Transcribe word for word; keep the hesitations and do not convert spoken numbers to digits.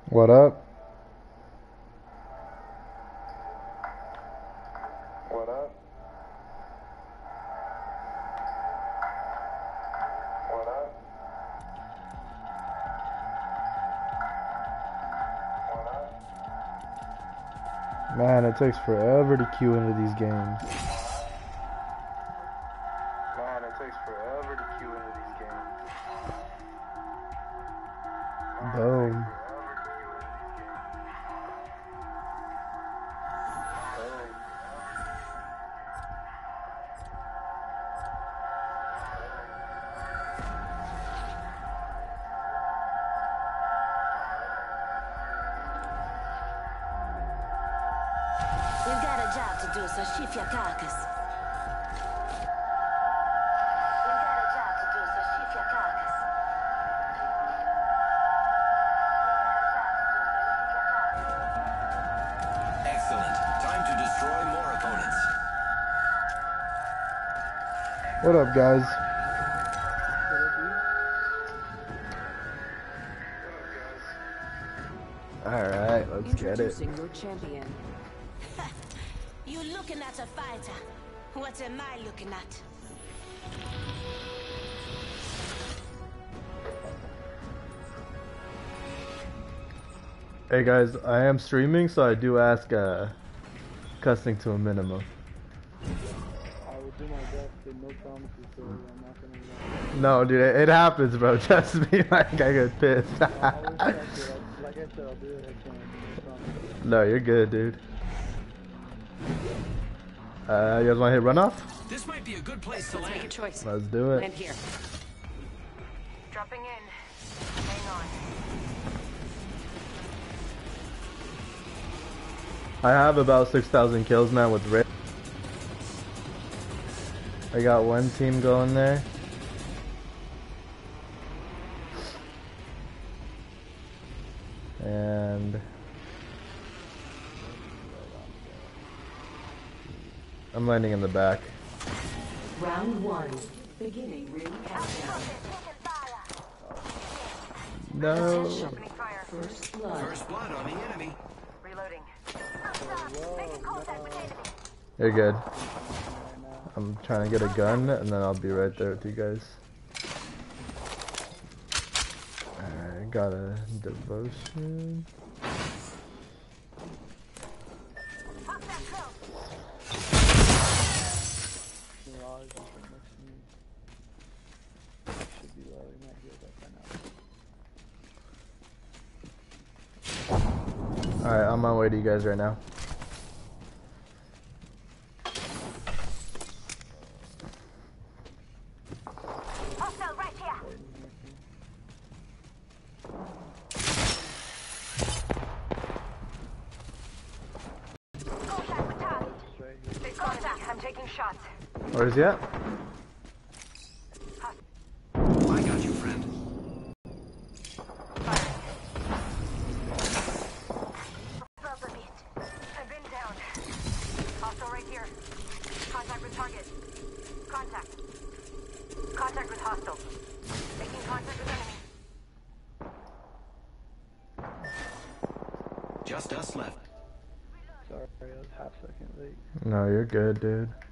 What up? What up? What up? What up? Man, it takes forever to queue into these games. Man, it takes forever to queue into these games. Boom. We've got a job to do, so shift your carcass. We've got a job to do, so shift your carcass. Excellent. Time to destroy more opponents. What up, guys? Alright, let's get it. Introducing your champion. You looking at a fighter. What am I looking at? Hey guys, I am streaming, so I do ask uh, cussing to a minimum. I will do my best, but no promises, so I'm not gonna lie. No, dude, it, it happens, bro. Trust me, like I get pissed. I always try to, like, like I said, I'll do it. I can. No promises. No, you're good, dude. Uh, you guys want to hit runoff? This might be a good place to Let's make a land. choice. Let's do it. Land here. Dropping in. Hang on. I have about six thousand kills now with Rick. I got one team going there. And I'm landing in the back. Round one. Beginning ring countdown. No. First blood. First blood on the enemy. Reloading. You're good. I'm trying to get a gun and then I'll be right there with you guys. Alright, got a devotion. Mirage is right next to me. Should be low, he might heal that by now. Alright, I'm on my way to you guys right now. Hostile right here. Contact with target. Big contact. I'm taking shots. Where is he at? I got you, friend. Felt a bit. I've been down. Hostile right here. Contact with target. Contact. Contact with hostile. Making contact with enemy. Just us left. Sorry, I was half second late. No, you're good, dude.